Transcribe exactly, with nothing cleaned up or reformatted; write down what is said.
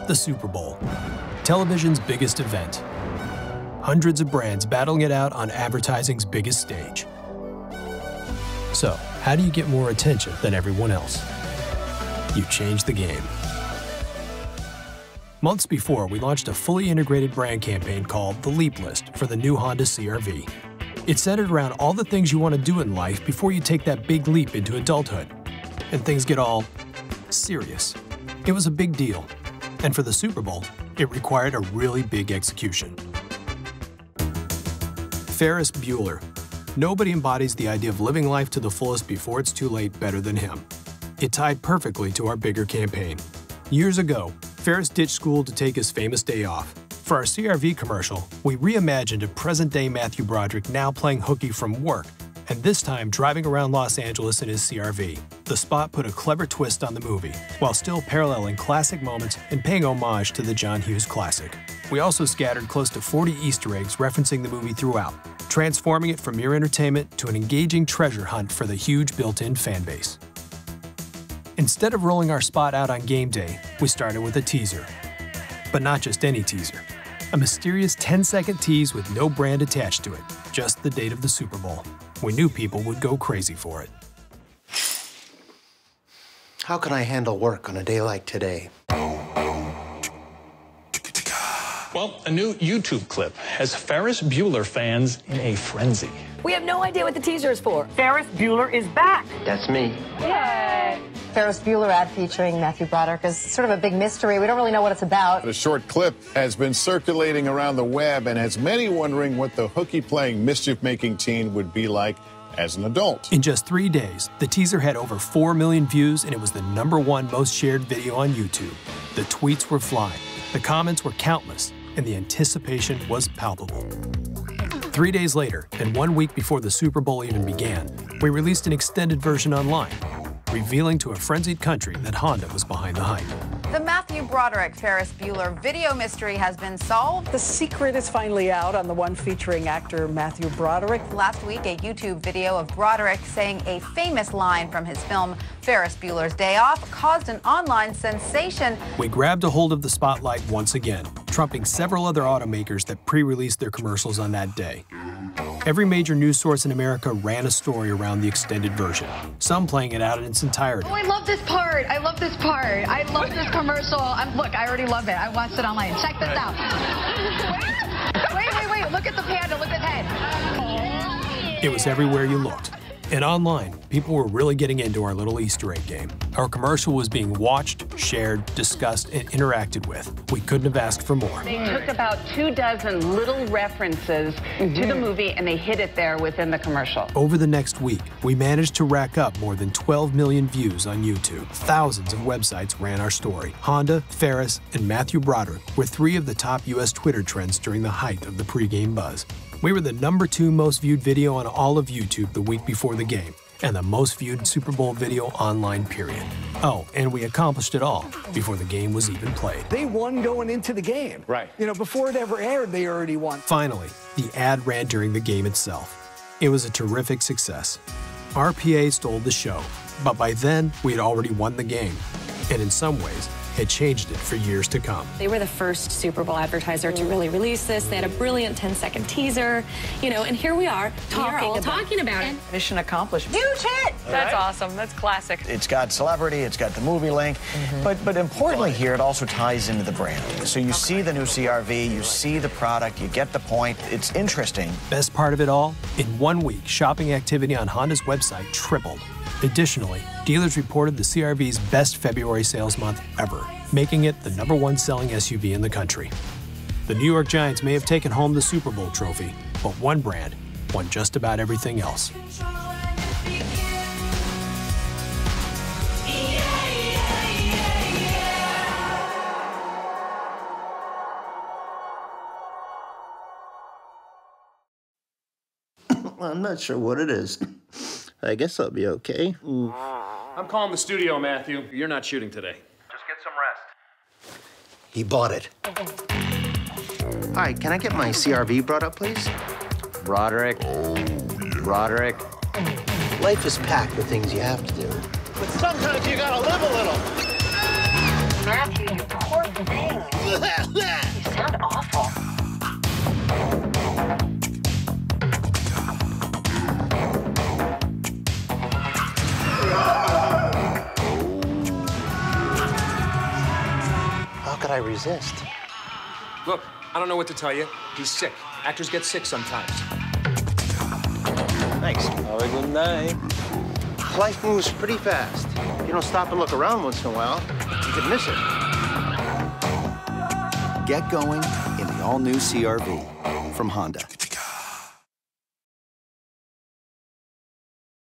The Super Bowl, television's biggest event. Hundreds of brands battling it out on advertising's biggest stage. So, how do you get more attention than everyone else? You change the game. Months before, we launched a fully integrated brand campaign called the Leap List for the new Honda C R V. It's centered around all the things you want to do in life before you take that big leap into adulthood. And things get all serious. It was a big deal. And for the Super Bowl, it required a really big execution. Ferris Bueller. Nobody embodies the idea of living life to the fullest before it's too late better than him. It tied perfectly to our bigger campaign. Years ago, Ferris ditched school to take his famous day off. For our C R V commercial, we reimagined a present-day Matthew Broderick now playing hooky from work, and this time driving around Los Angeles in his C R V. The spot put a clever twist on the movie, while still paralleling classic moments and paying homage to the John Hughes classic. We also scattered close to forty Easter eggs referencing the movie throughout, transforming it from mere entertainment to an engaging treasure hunt for the huge built-in fan base. Instead of rolling our spot out on game day, we started with a teaser. But not just any teaser. A mysterious ten-second tease with no brand attached to it, just the date of the Super Bowl. We knew people would go crazy for it. How can I handle work on a day like today? Well, a new YouTube clip has Ferris Bueller fans in a frenzy. We have no idea what the teaser is for. Ferris Bueller is back. That's me. Yay! Ferris Bueller ad featuring Matthew Broderick is sort of a big mystery. We don't really know what it's about. The short clip has been circulating around the web and has many wondering what the hooky-playing, mischief-making teen would be like as an adult. In just three days, the teaser had over four million views and it was the number one most shared video on YouTube. The tweets were flying, the comments were countless, and the anticipation was palpable. Three days later, and one week before the Super Bowl even began, we released an extended version online, revealing to a frenzied country that Honda was behind the hype. The Matthew Broderick Ferris Bueller video mystery has been solved. The secret is finally out on the one featuring actor Matthew Broderick. Last week, a YouTube video of Broderick saying a famous line from his film Ferris Bueller's Day Off caused an online sensation. We grabbed a hold of the spotlight once again, trumping several other automakers that pre-released their commercials on that day. Every major news source in America ran a story around the extended version, some playing it out in its entirety. Oh, I love this part. I love this part. I love this commercial. I'm, look, I already love it. I watched it online. Check this out. Wait, wait, wait. Look at the panda. Look at that. It was everywhere you looked. And online, people were really getting into our little Easter egg game. Our commercial was being watched, shared, discussed, and interacted with. We couldn't have asked for more. They took about two dozen little references mm-hmm. to the movie and they hid it there within the commercial. Over the next week, we managed to rack up more than twelve million views on YouTube. Thousands of websites ran our story. Honda, Ferris, and Matthew Broderick were three of the top U S Twitter trends during the height of the pregame buzz. We were the number two most viewed video on all of YouTube the week before the game, and the most viewed Super Bowl video online, period. Oh, and we accomplished it all before the game was even played. They won going into the game. Right. You know, before it ever aired, they already won. Finally, the ad ran during the game itself. It was a terrific success. R P A stole the show, but by then, we had already won the game, and in some ways, had changed it for years to come. They were the first Super Bowl advertiser to really release this. They had a brilliant ten-second teaser, you know, and here we are talking, we are all about talking about it. Mission accomplished. Huge hit! That's awesome. That's classic. It's got celebrity, it's got the movie link, mm-hmm. but but importantly here, it also ties into the brand. So you okay. see the new C R V, you see the product, you get the point. It's interesting. Best part of it all, in one week, shopping activity on Honda's website tripled. Additionally, dealers reported the C R V's best February sales month ever, making it the number one selling S U V in the country. The New York Giants may have taken home the Super Bowl trophy, but one brand won just about everything else. I'm not sure what it is. I guess I'll be okay. Mm. I'm calling the studio, Matthew. You're not shooting today. Just get some rest. He bought it. Hi, can I get my C R V brought up, please? Broderick. Oh, yeah. Broderick. Life is packed with things you have to do. But sometimes you gotta live a little. Matthew, you poor thing. You sound awful. How could I resist? Look, I don't know what to tell you. He's sick. Actors get sick sometimes. Thanks. Have a good night. Life moves pretty fast. If you don't stop and look around once in a while, you could miss it. Get going in the all-new C R V from Honda.